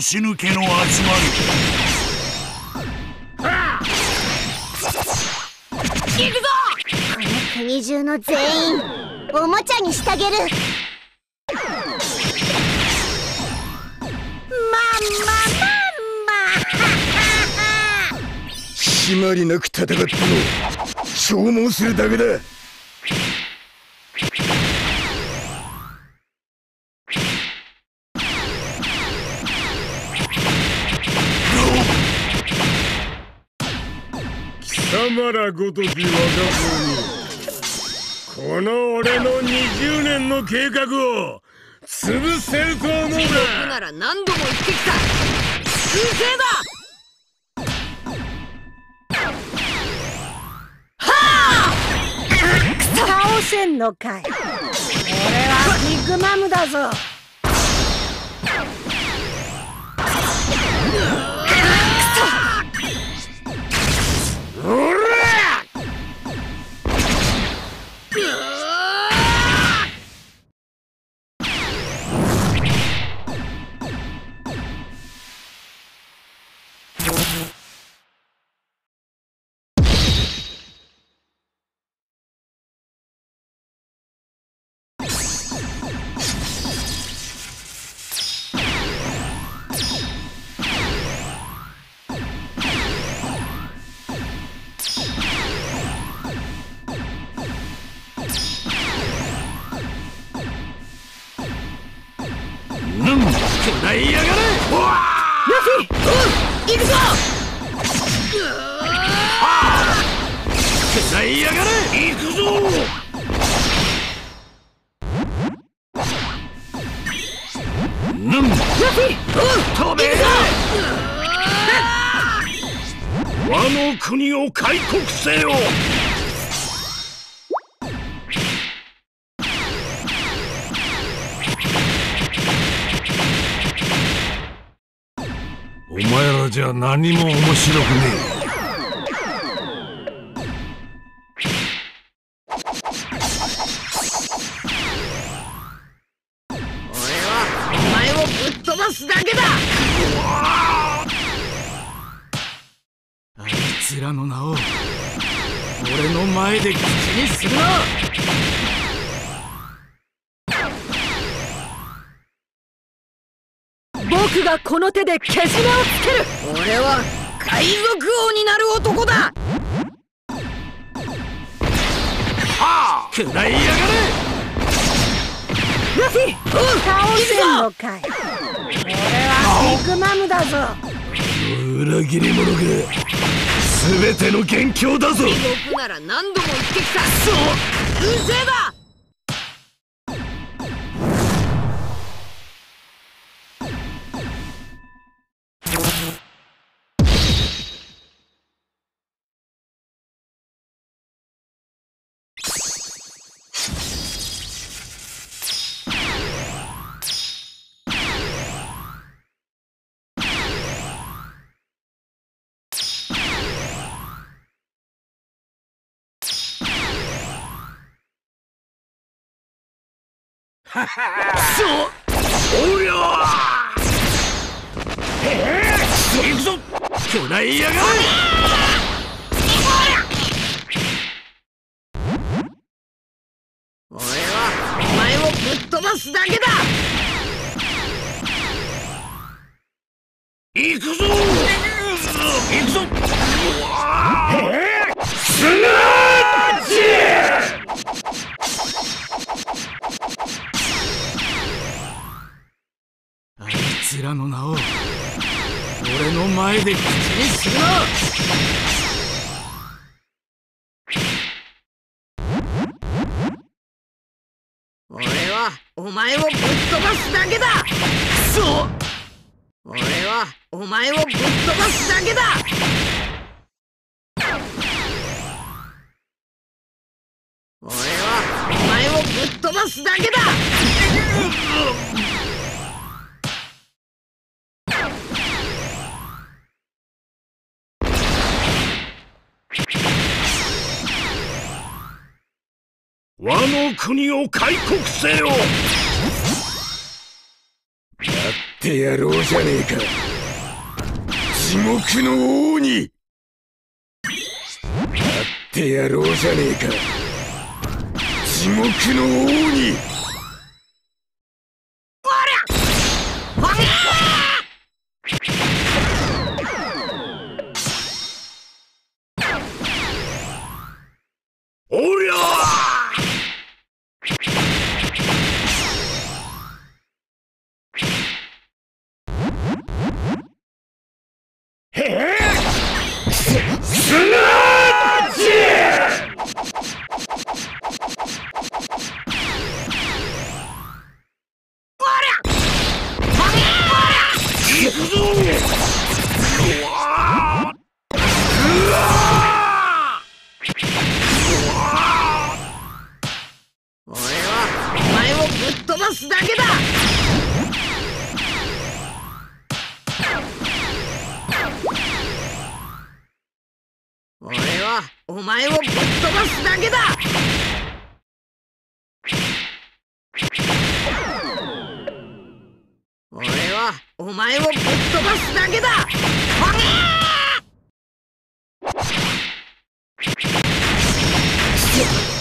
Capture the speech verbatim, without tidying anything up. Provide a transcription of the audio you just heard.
腰抜けの集まりだ。行くぞ。 この国中の全員おもちゃにしてあげる。まんままんま締まりなく戦っても消耗するだけだ。 貴様らごとき若者にこの俺のにじゅうねんの計画を潰せると思うな。 地獄なら何度も言ってきた。空勢だ。 倒せんのかい。俺はビッグマムだぞ。 おら巨大やがれ。ルフィ、行くぞ。巨大やがれ。行くぞ。なんルフィ、飛べ。和の国を開国せよ。お前らじゃ何も面白くねえ。 俺はお前をぶっ飛ばすだけだ。 あいつらの名を俺の前で口にするな。 僕がこの手でけじめをつける。 俺は海賊王になる男だ。 はあ、くらいやがれ。 ルフィ、倒せんのかい。俺はビッグマムだぞ。 あの裏切り者が全ての元凶だぞ。 地獄なら何度も言ってきた。そう、空勢だ。そう、おりゃー。へえ、行くぞ。巨大やがれ。俺はお前をぶっ飛ばすだけだ。行くぞ。行くぞ。へえ、スナッチ。あいつらの名を俺の前で口にするな。俺はお前をぶっ飛ばすだけだ。そう、俺はお前をぶっ飛ばすだけだ。俺はお前をぶっ飛ばすだけだ。和の国を開国せよ。やってやろうじゃねえか、地獄の王に。会ってやろうじゃねえか、地獄の王に。 おりゃへえスナッチ。行くぞ。 俺はお前をぶっ飛ばすだけだ。俺はお前をぶっ飛ばすだけだ。俺はお前をぶっ飛ばすだけだ。ほげー！